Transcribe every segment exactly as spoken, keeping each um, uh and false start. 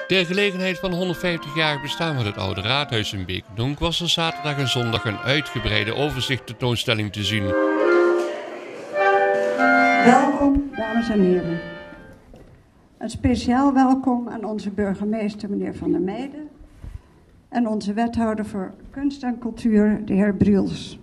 Ter gelegenheid van honderdvijftig-jarig bestaan van het Oude Raadhuis in Beekendonk was er zaterdag en zondag een uitgebreide overzicht tentoonstelling te zien. Welkom, dames en heren. Een speciaal welkom aan onze burgemeester, meneer Van der Meijden, en onze wethouder voor kunst en cultuur, de heer Briels.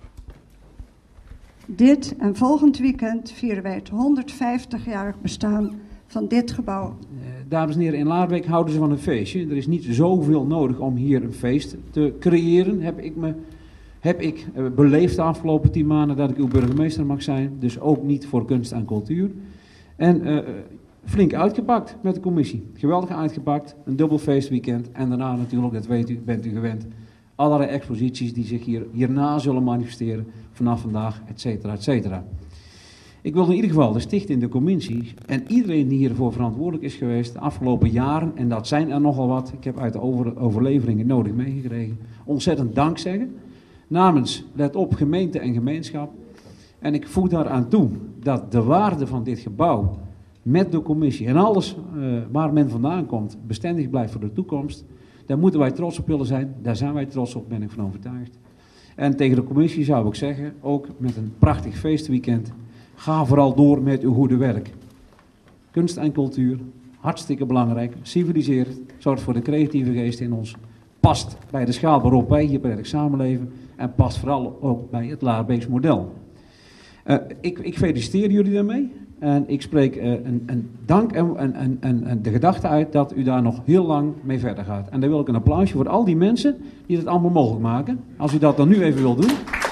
Dit en volgend weekend vieren wij het honderdvijftig-jarig bestaan van dit gebouw. Dames en heren, in Laarbeek houden ze van een feestje. Er is niet zoveel nodig om hier een feest te creëren, heb ik, me, heb ik uh, beleefd de afgelopen tien maanden dat ik uw burgemeester mag zijn. Dus ook niet voor kunst en cultuur. En uh, flink uitgepakt met de commissie. Geweldig uitgepakt, een dubbel feestweekend. En daarna natuurlijk, dat weet u, bent u gewend, allerlei exposities die zich hier, hierna zullen manifesteren. Vanaf vandaag, et cetera, et cetera. Ik wil in ieder geval de stichting, de commissie en iedereen die hiervoor verantwoordelijk is geweest de afgelopen jaren, en dat zijn er nogal wat, ik heb uit de over, overleveringen nodig meegekregen, ontzettend dank zeggen. Namens, let op, gemeente en gemeenschap. En ik voeg daaraan toe dat de waarde van dit gebouw met de commissie en alles uh, waar men vandaan komt bestendig blijft voor de toekomst. Daar moeten wij trots op willen zijn, daar zijn wij trots op, ben ik van overtuigd. En tegen de commissie zou ik zeggen, ook met een prachtig feestweekend, ga vooral door met uw goede werk. Kunst en cultuur, hartstikke belangrijk, civiliseert, zorgt voor de creatieve geest in ons, past bij de schaal waarop wij hier prettig samenleven en past vooral ook bij het Laarbeeks model. Uh, ik, ik feliciteer jullie daarmee en ik spreek uh, een, een dank en, en, en, en de gedachte uit dat u daar nog heel lang mee verder gaat. En dan wil ik een applausje voor al die mensen die het allemaal mogelijk maken. Als u dat dan nu even wil doen.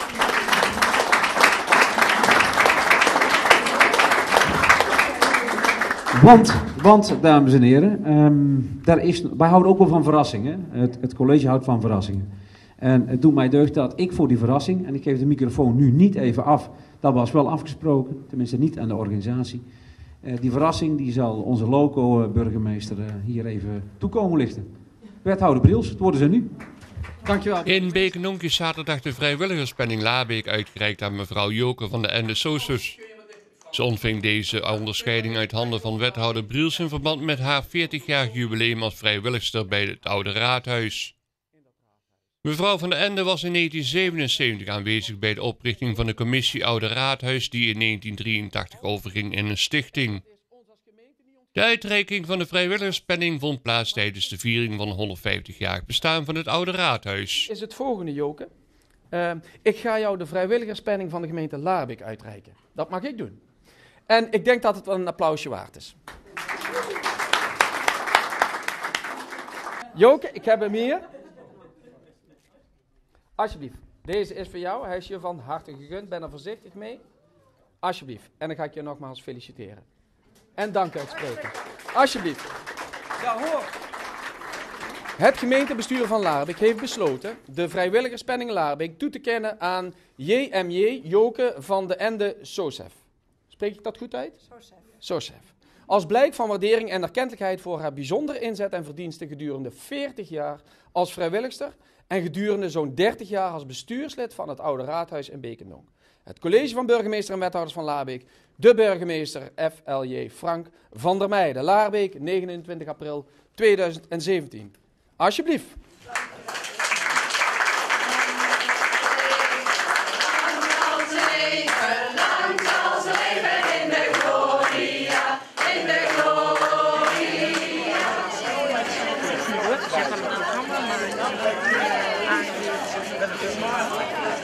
Want, want, dames en heren, um, daar is, wij houden ook wel van verrassingen. Het, het college houdt van verrassingen. En het doet mij deugd dat ik voor die verrassing, en ik geef de microfoon nu niet even af, dat was wel afgesproken, tenminste niet aan de organisatie. Uh, die verrassing die zal onze loco-burgemeester uh, hier even toekomen lichten. Wethouder Briels, het worden ze nu. Dankjewel. In Beekendonk is zaterdag de vrijwilligerspenning Laarbeek uitgereikt aan mevrouw Joke van de Ende Sosus. Ze ontving deze onderscheiding uit handen van wethouder Briels in verband met haar veertig-jarig jubileum als vrijwilligster bij het Oude Raadhuis. Mevrouw van de Ende was in negentien zevenenzeventig aanwezig bij de oprichting van de commissie Oude Raadhuis die in negentien drieëntachtig overging in een stichting. De uitreiking van de vrijwilligerspenning vond plaats tijdens de viering van het honderdvijftig-jarig bestaan van het Oude Raadhuis. Is het volgende, Joke. Uh, ik ga jou de vrijwilligerspenning van de gemeente Laarbeek uitreiken. Dat mag ik doen. En ik denk dat het wel een applausje waard is. Joke, ik heb hem hier. Alsjeblieft. Deze is voor jou. Hij is je van harte gegund. Ben er voorzichtig mee. Alsjeblieft. En dan ga ik je nogmaals feliciteren. En dank uitspreken. Alsjeblieft. Ja, hoor. Het gemeentebestuur van Laarbeek heeft besloten de vrijwilligerspenning Laarbeek toe te kennen aan J M J Joke van de Ende Sosef. Spreek ik dat goed uit? Sosef. Sosef. Als blijk van waardering en erkentelijkheid voor haar bijzondere inzet en verdiensten gedurende veertig jaar als vrijwilligster en gedurende zo'n dertig jaar als bestuurslid van het Oude Raadhuis in Beekendonk. Het college van burgemeester en wethouders van Laarbeek, de burgemeester F L J Frank van der Meijden, Laarbeek, negenentwintig april tweeduizend zeventien. Alsjeblieft. Thank you.